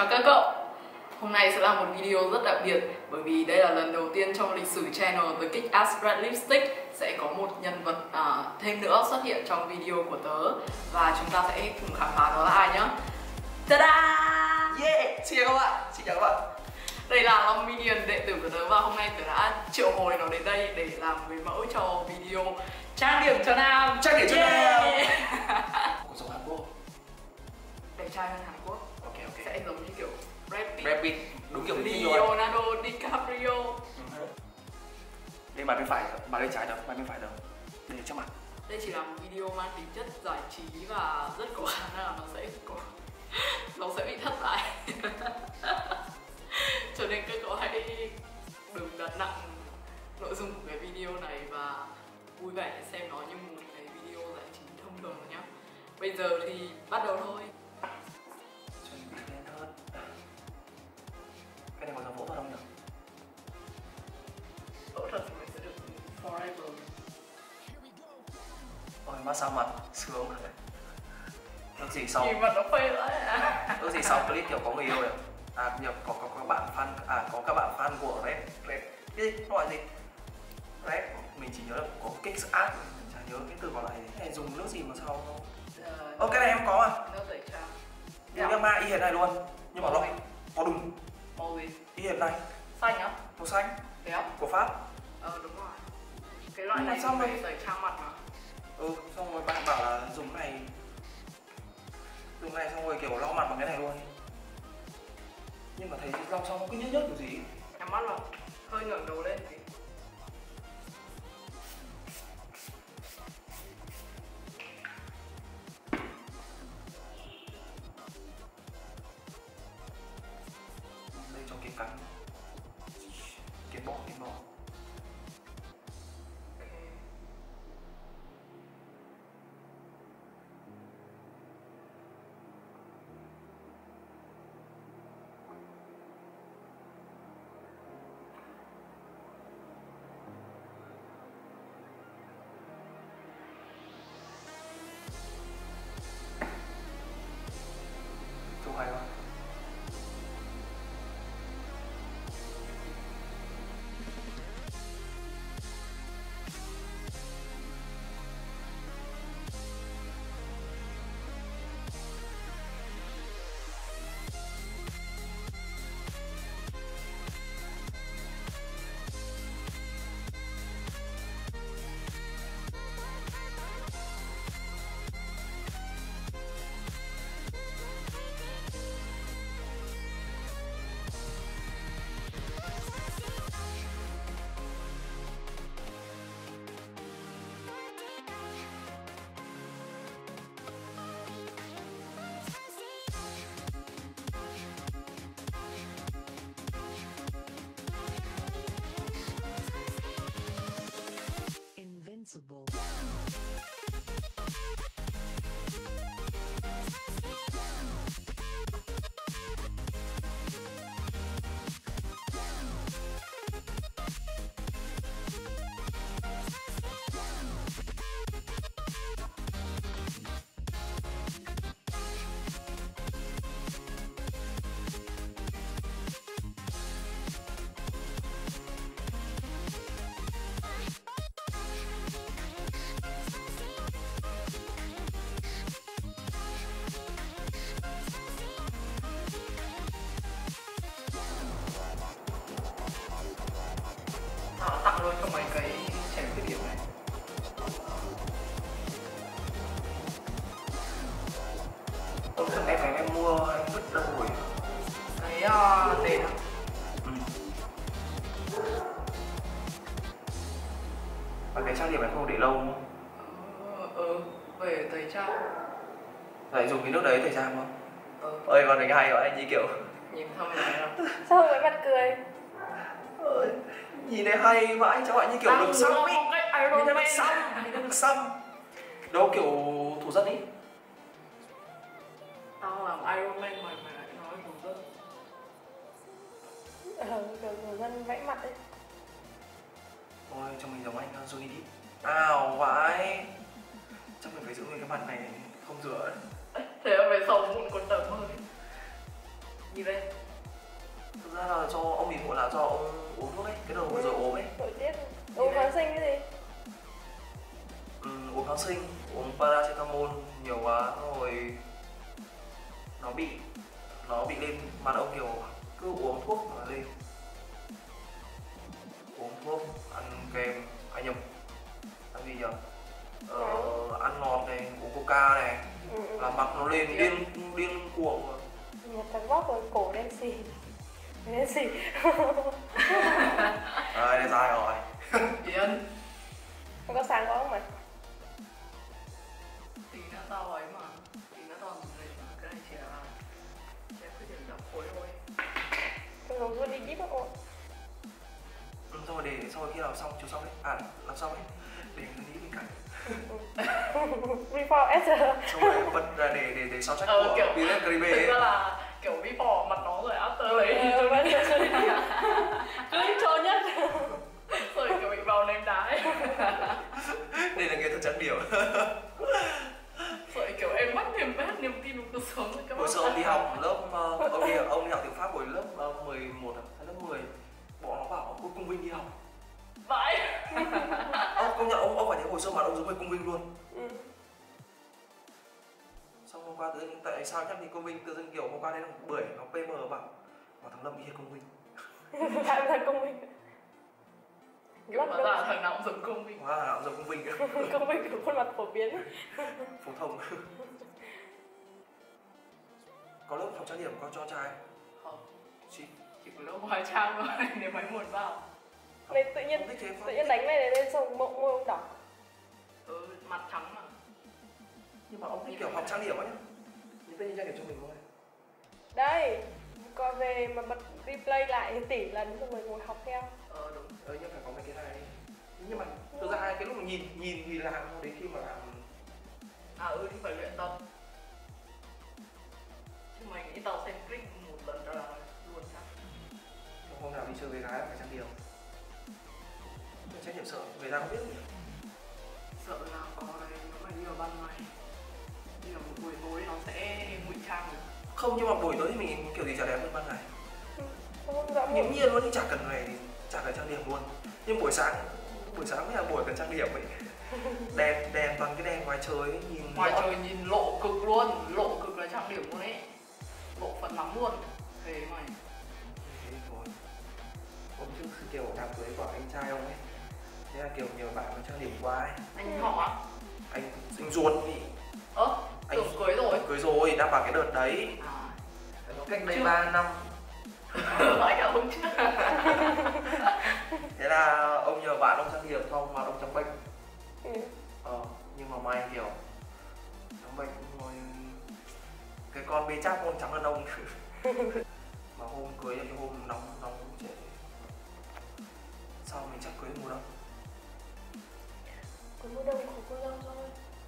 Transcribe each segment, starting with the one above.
Chào các cậu. Hôm nay sẽ là một video rất đặc biệt bởi vì đây là lần đầu tiên trong lịch sử channel The Kick-Ass Red Lipstick sẽ có một nhân vật thêm nữa xuất hiện trong video của tớ và chúng ta sẽ cùng khám phá đó là ai nhá. Ta-da! Yeah! Xin chào các bạn, xin chào các bạn. Đây là Long Minion, đệ tử của tớ và hôm nay tớ đã triệu hồi nó đến đây để làm người mẫu cho video trang điểm cho nam. Trang điểm cho nam. Cũng giống Hàn Quốc. Đẹp trai hơn Hàn Quốc. Ok. Sẽ giống như kiểu Brad Pitt, đúng kiểu Pitt luôn. Leonardo DiCaprio. Đây bàn bên phải, bàn bên trái đâu, bàn bên phải đâu. Đây trước mặt. Đây chỉ là một video mang tính chất giải trí và rất có khả năng là nó sẽ bị thất bại. Cho nên các cậu hãy đừng đặt nặng nội dung của cái video này và vui vẻ xem nó như một cái video giải trí thông thường nhé. Bây giờ thì bắt đầu thôi. Cho mình bịt lên hơn. Cái này có dấu phẫu thuật không nhỉ? Phẫu thuật thì mình sẽ được forever. Ôi massage mặt sướng. Ước gì sau. Nhìn mặt nó phê lại à? Ước gì sau clip kiểu có người yêu rồi. À nhập có các bạn fan, có các bạn fan của Red cái gì nó gọi gì? Red mình chỉ nhớ là có Kick-Ass, chả nhớ cái từ còn lại này dùng nước gì mà sau. Ô cái này em có à? Nước tẩy trang. Nhưng mà y hệt này luôn. Nhưng mà nó có đúng. Màu gì? Y hệt này. Xanh á? Màu xanh. Đẹp. Của Pháp. Đúng rồi. Cái loại này xong rồi tẩy trang mặt mà. Xong rồi bạn bảo là dùng này xong rồi kiểu lau mặt bằng cái này luôn. Nhưng mà thấy lau xong nó cứ nhớt kiểu gì. Nhắm mắt vào, hơi ngẩng đầu lên tí. Đây cho cái cắn. Cái bỏ. Trông hay không? Invincible. Tặng luôn cho mấy cái chén tiết kiệm này. Thằng em mua em vứt đâu rồi? Cái tiền á. Và cái trang điểm này không để lâu không? Về tẩy trang. Lại dùng cái nước đấy tẩy trang không? Ơi còn cái hay gọi anh như kiểu Nhìn thâm này không? Sao với mặt cười? nhìn này hay vãi cháu gọi như kiểu được xăm ý. Nhìn nó được xăm. Đâu kiểu thủ dân ý. Tao làm Iron Man mày lại nói thủ dân. Kiểu thủ dân vẫy mặt ấy. Ôi trông mình giống anh Johnny Depp. Ào vãi. Chắc mình phải giữ nguyên cái mặt này không rửa. Thế là về sau muốn còn tởm hơn. Nhìn lên. Thực ra là do ông bị muộn là do ông uống thuốc ấy, cái đợt vừa rồi ốm ấy. Nội tiết. Uống kháng sinh cái gì? Uống kháng sinh, uống paracetamol nhiều quá rồi nó bị lên mà ông kiểu cứ uống thuốc mà lên. Uống thuốc, ăn kem, nhầm, ăn gì nhỉ? Ăn ngọt này, uống coca này, làm mặt nó lên điên cuồng rồi. Nhặt thằng vóc rồi cổ đen xì. Đen xì. Đây dài rồi. Yên. Không có sáng quá không mày? Tí nữa tao ấy mà. Tí nữa tao dậy mà. Cái này chỉ là quyết định đập khối thôi. Không giống luôn đi díp không? Xong rồi khi nào xong chiều xong đấy, làm xong ấy để nó đi bên cạnh. Before after. Xong rồi bật ra để sao check của kiểu Pirate Caribe thực ấy. ra là kiểu before mặt nó rồi after lấy clip cho nhất. Rồi kiểu bị vào ném đá ấy. Đây là nghệ thuật trang điểm. Rồi kiểu em mất niềm tin vào cuộc sống rồi các Hồi bạn. xưa ông đi học lớp ông đi học tiếng Pháp hồi lớp 11 hay lớp 10, bọn nó bảo ông Cung Vinh đi học. Vãi. Ông công nhận ông phải thấy hồi xưa mặt ông giống với Cung Vinh luôn. Xong hôm qua tự dưng tại sao nhắc thì Cung Vinh tự dưng kiểu hôm qua đây nó bưởi nó PM bảo thằng Lâm y như Cung Vinh. Tại là công minh. Kiểu mà ra thằng nào cũng giống Cung Vinh. Hóa là giống Cung Vinh. Công minh của khuôn mặt phổ biến. Phổ thông. Có lớp học trang điểm có cho trai Không, chị chỉ có lớp hóa trang thôi nếu mày muốn vào. Này tự nhiên đánh này lên xong môi ông đỏ. Mặt trắng mà. Nhưng mà ông thích kiểu học trang điểm ấy nhá. Nhưng tất nhiên trang điểm cho mình thôi. Đây, coi về mà bật replay lại tỷ lần xong rồi ngồi học theo. Đúng. Nhưng phải có mấy cái này. Nhưng mà thực ra cái lúc mà nhìn thì làm thôi, đến khi mà làm thì phải luyện tập. Chứ mày nghĩ tao xem clip một lần ra là luôn sao? hôm nào đi chơi với gái là phải trang điểm. Trang điểm sợ người ta không biết gì. Sợ là có đấy, nếu mà đi vào ban ngày đi vào một buổi tối nó sẽ ngụy trang được. Không, nhưng mà buổi tối thì mình kiểu gì chả đẹp hơn ban ngày. Không rõ Nghiễm nhiên luôn, chả cần này, chả cần trang điểm luôn. Nhưng buổi sáng mới là buổi cần trang điểm ấy. Đèn toàn cái đèn ngoài trời ấy, nhìn ngoài trời nhìn lộ cực luôn, lộ cực là trang điểm luôn ấy, lộ phần lắm luôn. Thế mày thế rồi. Hôm trước kiểu đám cưới của anh trai ông ấy, thế là kiểu nhiều bạn nó trang điểm qua ấy. Anh họ á? Anh ruột thì anh cưới rồi. Cưới rồi, đang vào cái đợt đấy. Nó cách đây 3 năm. Nói cả hôm trước. Thế là ông nhờ bạn ông trang điểm xong mà ông trắng bệch. Nhưng mà may kiểu trắng bệch rồi cái con bê cháp con trắng hơn ông. Mà hôm cưới là cái hôm nóng trễ. Sau mình chắc cưới mùa đông. Có mùa đông khổ cô dâu thôi.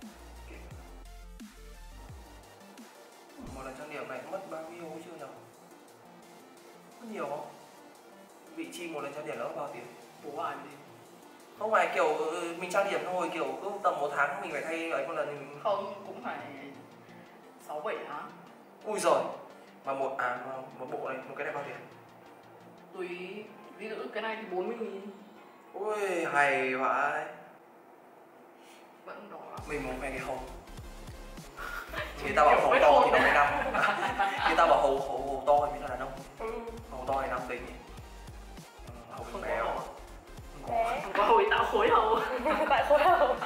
Một lần trang điểm này mất bao nhiêu chưa nhỉ? Mất nhiều không? Vị chi một lần trang điểm nó mất bao tiền? Bố ai đi? Không phải kiểu mình trang điểm thôi, kiểu cứ tầm 1 tháng mình phải thay ấy một lần. Không, cũng phải 6-7 tháng. Ui giời. Mà một bộ này, một cái này bao tiền? Tùy, ví dụ cái này thì 40.000. Ui hay vãi. Vẫn đỏ lắm. Mình muốn về cái hầu. Người ta bảo hầu to thì nó phải năm. Người ta bảo hầu to thì mới là đàn ông. Hầu to thì nam tính. Hầu Không béo. Bé. Không có hồi tạo khối hầu. Tại khối hầu.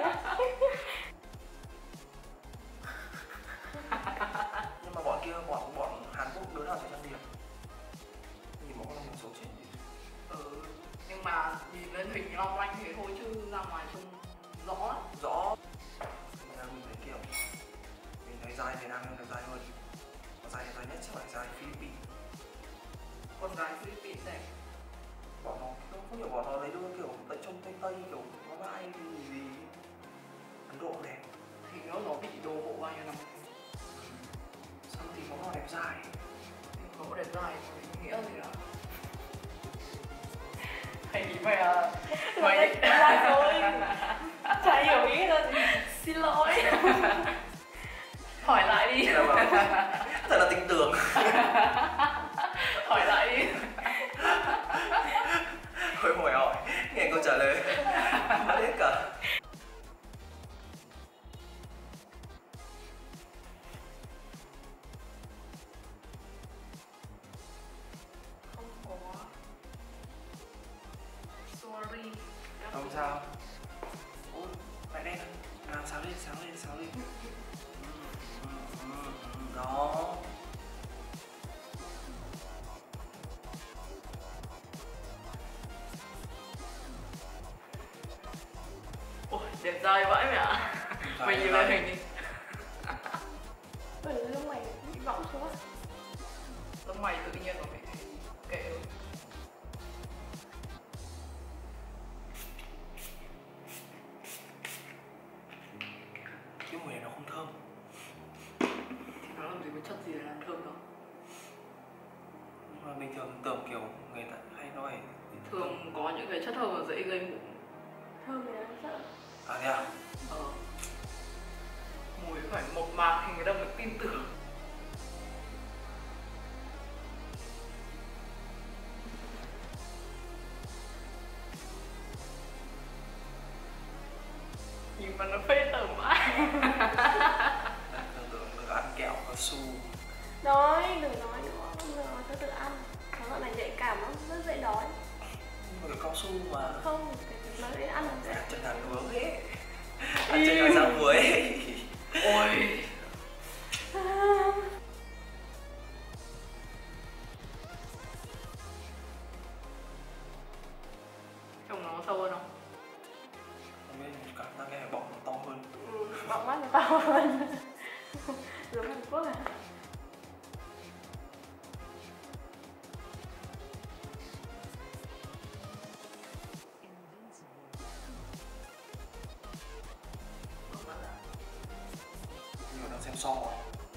Nhưng mà bọn kia, bọn Hàn Quốc đứa nào phải trang điểm. Nhìn bọn con một số chết. Nhưng mà nhìn lên hình long lanh thế thôi chứ ra ngoài trông rõ lắm. Rõ. Mình thấy kiểu mình thấy dài Việt Nam hơn dài hơn. Còn dài nhất sẽ phải dài Philippines. Con gái Philippines đẹp. Bọn nó không hiểu, bọn nó lấy đôi kiểu tây trông tây kiểu nó vai gì Ấn Độ đẹp. Thì nó bị đồ hộ bao nhiêu năm. Xong thì nó đẹp dài. Nó đẹp dài thì nghĩa gì đó. Hay nghĩ mày mày Lại rồi. Chả hiểu ý là xin lỗi. Hỏi lại đi. Thật là tin tưởng. Đẹp trai vãi mẹ ạ. Mày nhìn lên hình đi. Lông mày bị võng xuống á. Lông mày tự nhiên mà mày kệ. Cái mùi này nó không thơm. Thì nó làm gì có chất gì để làm thơm đâu. Nhưng mà bình thường tưởng kiểu người ta hay nói Thường có những cái chất thơm mà dễ gây mụn. Thơm thì đáng sợ. à thế à? Mùi phải mộc mạc thì người ta mới tin tưởng. Nhìn mà nó phê tởm mãi. Tưởng tượng được ăn kẹo cao su. Nói, đừng nói nữa, đừng nói, tôi tự ăn. Nó gọi là nhạy cảm lắm, rất dễ đói. Nhưng mà cái cao su mà Không, nó dễ ăn là dễ. ăn chân hàng nướng ấy. Ăn chân hàng rau muối ấy. Ôi. Trông nó sâu hơn không? Không biết, cảm giác nghe bọng nó to hơn. Bọng mắt nó to hơn. Giống Hàn Quốc à? Nhiều đang xem so rồi.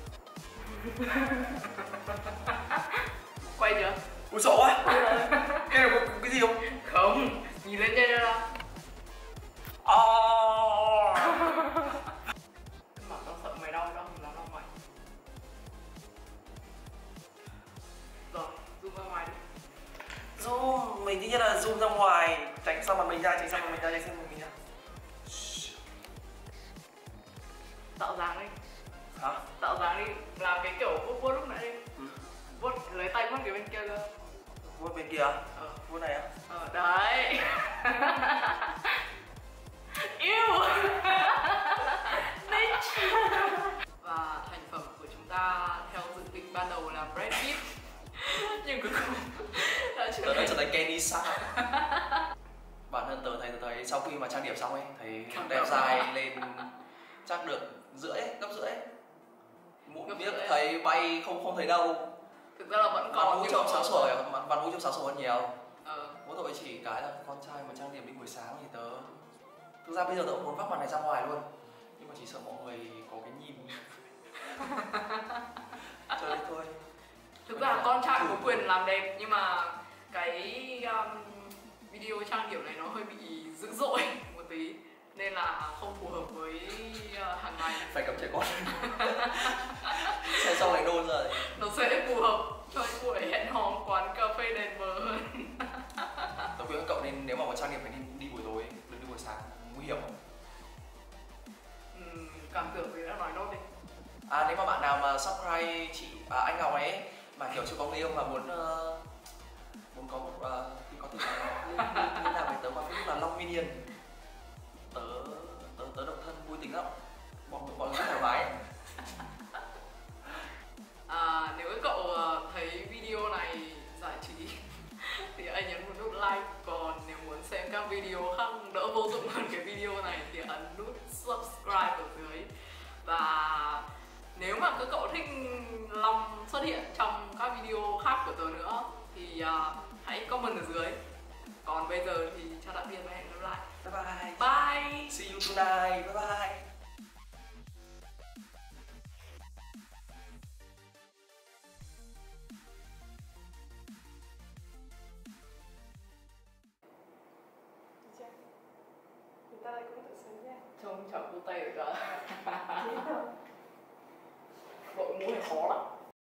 Quay chưa? Ui sợ quá. Cái này có cái gì không? Không, nhìn lên trên đây nào. Mặt tao sợ mày đau đâu, nó đau mày. Rồi, zoom ra ngoài đi. Zoom, mình tất nhiên là zoom ra ngoài. Tránh sang mặt mình ra, tránh sang mặt mình ra, tránh sang mặt mình ra. Tạo dáng đi. Hả? Tạo dáng đi, làm cái kiểu vuốt lúc nãy đi. Vuốt, lấy tay vuốt cái bên kia cơ. Vuốt bên kia à? Vuốt này á? Đấy. Yêu. Và thành phẩm của chúng ta theo dự định ban đầu là Brad Pitt. Nhưng cuối cùng đã Tớ đã trở thành Kenny Sa. Bản thân tớ thấy sau khi mà trang điểm xong ấy, thấy đẹp dai lên chắc được gấp rưỡi. Mũi biết thấy bay không thấy đâu. Thực ra là vẫn còn mũi trông sáng sủa, mặt mũi trông sáng sủa hơn nhiều. Mỗi tội chỉ cái là con trai mà trang điểm đi buổi sáng thì tớ thực ra bây giờ tớ cũng muốn vác mặt này ra ngoài luôn, nhưng mà chỉ sợ mọi người có cái nhìn. Chơi thôi. Thực ra con trai có quyền làm đẹp, nhưng mà cái video trang điểm này nó hơi bị dữ dội một tí, nên là không phù hợp với hàng ngày. Phải cấm trẻ con. Xe sau này nôn rồi. Nó sẽ phù hợp cho những buổi hẹn hò quán cà phê đèn mờ hơn. Tớ khuyên các cậu nên nếu mà có trang điểm phải đi buổi tối, đừng đi buổi sáng, nguy hiểm. Cảm tưởng thì đã nói nốt đi. Nếu mà bạn nào mà subscribe anh Ngọc ấy mà kiểu chưa có người yêu mà muốn có một thì có thể liên lạc với tớ qua Facebook là Long Minion. Tớ độc thân vui tính lắm, mọi người rất thoải mái. Nếu các cậu thấy video này giải trí thì hãy nhấn một nút like, còn nếu muốn xem các video khác đỡ vô dụng hơn cái video này thì ấn nút subscribe ở dưới. Và nếu mà các cậu thích Long xuất hiện trong các video khác của tớ nữa thì hãy comment ở dưới. Còn bây giờ thì chào tạm biệt và hẹn gặp lại. Bye bye. Bye. See you tonight. Bye bye. Người ta lại cũng tự sướng nha. Trông chẳng cute ở cả. Đội mũ này khó lắm.